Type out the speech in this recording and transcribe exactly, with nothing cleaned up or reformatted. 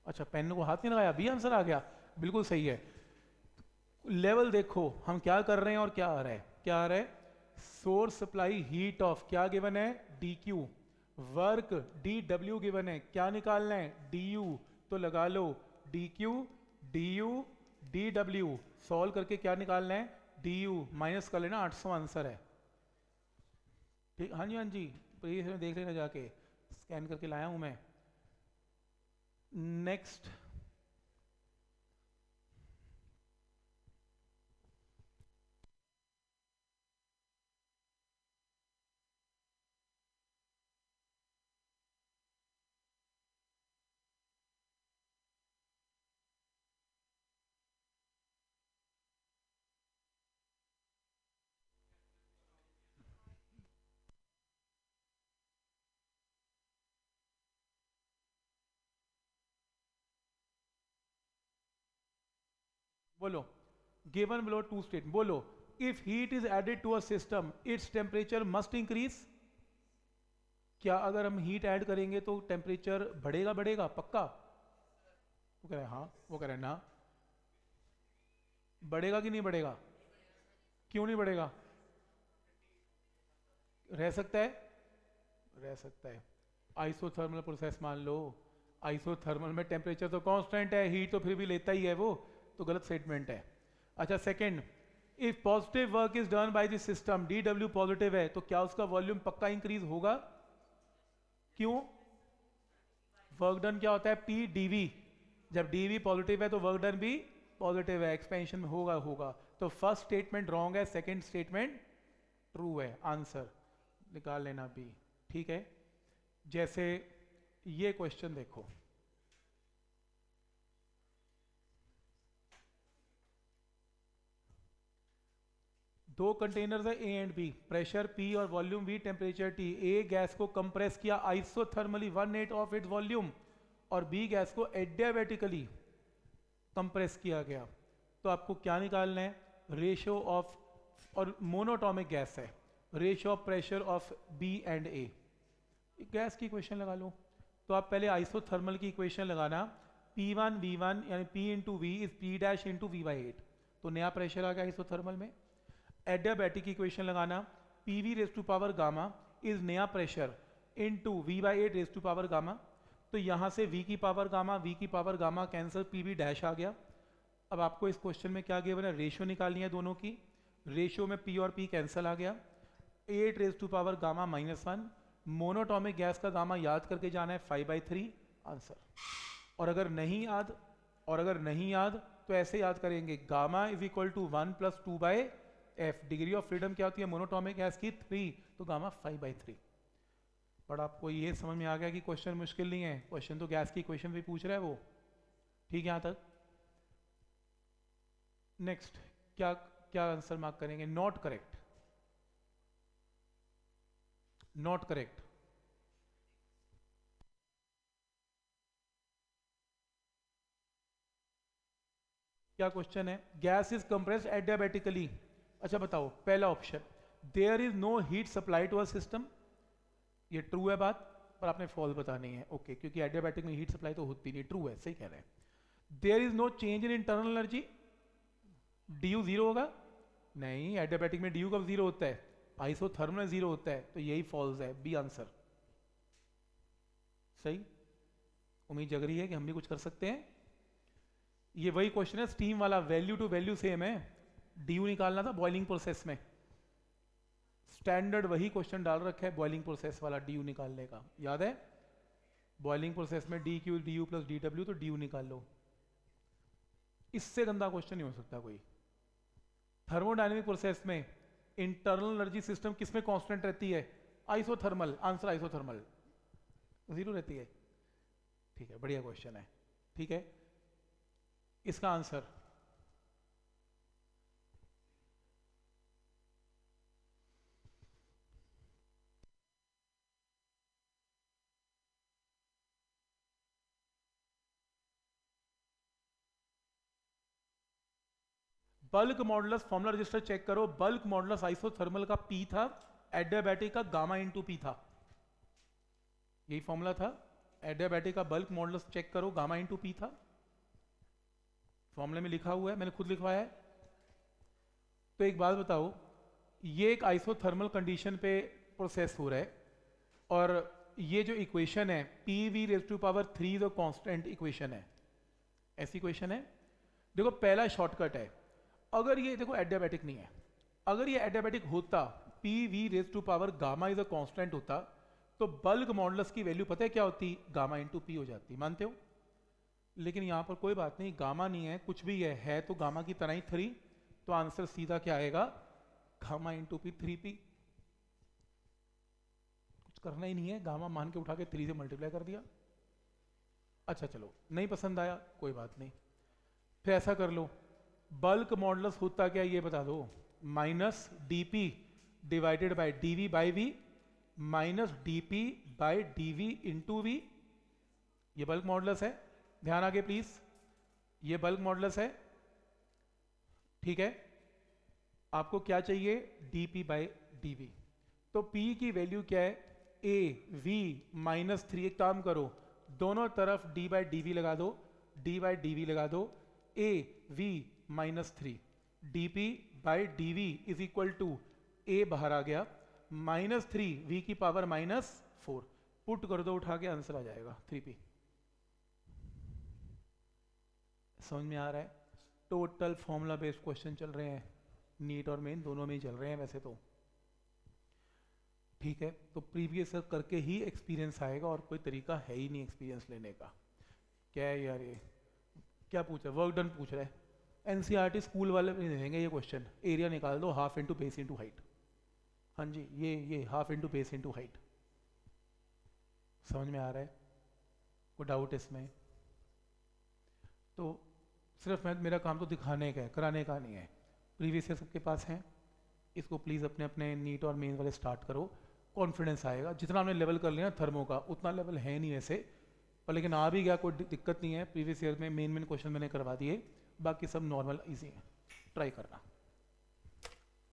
अच्छा, पेन को हाथ नहीं लगाया, बी आंसर आ गया, बिल्कुल सही है। लेवल देखो हम क्या कर रहे हैं और क्या आ रहा है, क्या आ रहा है, सोर्स सप्लाई हीट ऑफ क्या गिवन है, D Q, work D W given है, क्या निकालना है, डी यू, तो लगा लो D Q D U D W, solve करके क्या निकालना है, डी यू, माइनस कर लेना, आठ सौ आंसर है। ठीक, हाँ जी हाँ जी, प्लीज देख लेना जाके, स्कैन करके लाया हूं मैं। नेक्स्ट, बोलो, गिवन बिलो टू स्टेट, बोलो, if heat is added to a system its temperature must increase, क्या अगर हम हीट ऐड करेंगे तो टेम्परेचर बढ़ेगा, बढ़ेगा पक्का, वो कह रहे हैं हाँ, वो कह रहे हैं ना, बढ़ेगा कि नहीं बढ़ेगा, क्यों नहीं बढ़ेगा, रह सकता है, रह सकता है, आइसोथर्मल प्रोसेस मान लो, आइसोथर्मल में टेम्परेचर तो कांस्टेंट है, हीट तो फिर भी लेता ही है वो, तो गलत स्टेटमेंट है। अच्छा second, if positive work is done by the system, D W positive है, तो क्या उसका वॉल्यूम पक्का इंक्रीज होगा, क्यों, वर्क डन क्या होता है, पी डीवी, जब डीवी पॉजिटिव है तो वर्क डन भी पॉजिटिव है, एक्सपेंशन में होगा होगा, तो फर्स्ट स्टेटमेंट रॉन्ग है, सेकंड स्टेटमेंट ट्रू है, आंसर निकाल लेना बी। ठीक है, जैसे ये क्वेश्चन देखो, दो कंटेनर्स है A and B, pressure P और volume V, temperature T, A gas को कंप्रेस किया isothermally one eight of its volume, और बी गैस को एडियाबेटिकली कंप्रेस किया गया, तो आपको क्या निकालना है, रेशियो ऑफ, और मोनोटॉमिक गैस है, ratio of pressure of B and A, gas की इक्वेशन लगा लो, तो आप पहले आइसोथर्मल की इक्वेशन लगाना, पी वन वी वन यानी P into we is P dash into V by eight, तो नया प्रेशर आ गया आइसोथर्मल में। एडियाबैटिक की इक्वेशन लगाना, P V raise to power gamma is नया pressure into V by eight raise to power gamma, तो यहाँ से v की पावर गामा v की power gamma cancel, P V dash आ गया। अब आपको इस क्वेश्चन में क्या गिवन है, रेशियो निकालनी है दोनों की, रेशियो में p और p कैंसिल आ गया, eight raise to power gamma minus one, monatomic gas का गामा याद करके जाना है फाइव बाई थ्री, आंसर। और अगर नहीं याद, और अगर नहीं याद तो ऐसे याद करेंगे, gamma is equal to one plus two by F, degree of freedom क्या होती है मोनोटॉमिक गैस की, थ्री, तो गामा फाइव बाई थ्री। पर आपको ये समझ में आ गया कि क्वेश्चन मुश्किल नहीं है, क्वेश्चन तो गैस की इक्वेशन भी पूछ रहा है वो, ठीक है यहाँ तक। नेक्स्ट, क्या क्या आंसर मार्क करेंगे, नॉट करेक्ट, नॉट करेक्ट, क्या क्वेश्चन है, गैस इज कंप्रेस्ड एडियाबेटिकली, अच्छा बताओ पहला option, there is no heat supply to a system, ये ट्रू है बात, पर आपने फॉल्स बतानी है, ओके, क्योंकि एडियाबैटिक में हीट सप्लाई तो होती नहीं, ट्रू है, सही कह रहे हैं। There is no change in internal energy, D U zero होगा, नहीं, एडियाबैटिक में डी यू कब जीरो होता है, आइसोथर्मल में जीरो होता है, तो यही फॉल्स है, बी आंसर सही। उम्मीद जग रही है कि हम भी कुछ कर सकते हैं। ये वही क्वेश्चन है स्टीम वाला, वैल्यू टू वैल्यू सेम है, डी यू निकालना था बॉइलिंग प्रोसेस में, स्टैंडर्ड वही क्वेश्चन डाल रखा है बॉइलिंग प्रोसेस वाला, डी यू निकालने का, याद है, बॉइलिंग प्रोसेस में D Q D U plus D W, तो डी यू निकाल लो, इससे गंदा क्वेश्चन नहीं हो सकता कोई। थर्मोडायनेमिक प्रोसेस में इंटरनल एनर्जी सिस्टम किसमें कांस्टेंट रहती है, आइसोथर्मल, आंसर आइसोथर्मल, जीरो रहती है, ठीक है, बढ़िया क्वेश्चन है, ठीक है, इसका answer bulk modulus, formula register check करो, बल्क मॉडुलस आइसोथर्मल का पी था, एडियाबैटिक का गामा इंटू पी था, यही फॉर्मूला था, एडियाबैटिक का बल्क मॉडुलस चेक करो, गामा इंटू पी था, फॉर्मूले में लिखा हुआ है, मैंने खुद लिखवाया है। तो एक बात बताओ, ये एक आइसोथर्मल कंडीशन पे प्रोसेस हो रहा है, और ये जो इक्वेशन है P V raise to power three जो कांस्टेंट इक्वेशन है, ऐसी इक्वेशन है। देखो पहला शॉर्टकट है, अगर ये देखो एडियाबैटिक नहीं है, अगर ये एडियाबैटिक होता, P V raise to power gamma is a constant होता, तो बल्क मॉडुलस की वैल्यू पता है क्या होती, गामा इंटू पी हो जाती, मानते हो? लेकिन यहाँ पर कोई बात नहीं, गामा नहीं है, कुछ भी है, है तो गामा की तरह ही थ्री, तो आंसर सीधा क्या आएगा, gamma into P, three P. कुछ करना ही नहीं है, गामा मान के उठा के थ्री से मल्टीप्लाई कर दिया। अच्छा चलो, नहीं पसंद आया कोई बात नहीं, फिर ऐसा कर लो, बल्क मॉडुलस होता क्या ये बता दो, minus D P divided by D V by V, minus D P by D V into V, ये बल्क मॉडुलस है, ध्यान आगे प्लीज, ये बल्क मॉडुलस है, ठीक है। आपको क्या चाहिए, D P by D V, तो P की वैल्यू क्या है, ए वी माइनस थ्री, एक काम करो दोनों तरफ d बाई डी वी लगा दो, d बाई डी वी लगा दो, A V minus three, D P by D V is equal to A बाहर आ गया, माइनस थ्री वी की पावर माइनस फोर, पुट कर दो उठा के, आंसर आ जाएगा थ्री पी। समझ में आ रहा है? टोटल फॉर्मूला बेस्ड क्वेश्चन चल रहे हैं, नीट और मेन दोनों में ही चल रहे हैं वैसे तो, ठीक है। तो प्रीवियस करके ही एक्सपीरियंस आएगा, और कोई तरीका है ही नहीं एक्सपीरियंस लेने का। क्या है यार ये, क्या पूछ रहा है, वर्क डन पूछ रहा है, एनसीईआरटी स्कूल वाले भी नहीं देंगे ये क्वेश्चन, एरिया निकाल दो half into base into height, हाँ जी ये ये half into base into height. समझ में आ रहा है? कोई डाउट इसमें? तो सिर्फ मैं, मेरा काम तो दिखाने का है, कराने का नहीं है। प्रीवियस ईयर सबके पास हैं, इसको प्लीज़ अपने अपने नीट और मेन वाले स्टार्ट करो, कॉन्फिडेंस आएगा। जितना हमने लेवल कर लिया थर्मो का, उतना लेवल है नहीं वैसे, पर लेकिन आ भी गया, कोई दिक्कत नहीं है। प्रीवियस ईयर में मेन मेन क्वेश्चन मैंने करवा दिए, बाकी सब नॉर्मल इजी है, ट्राई करना।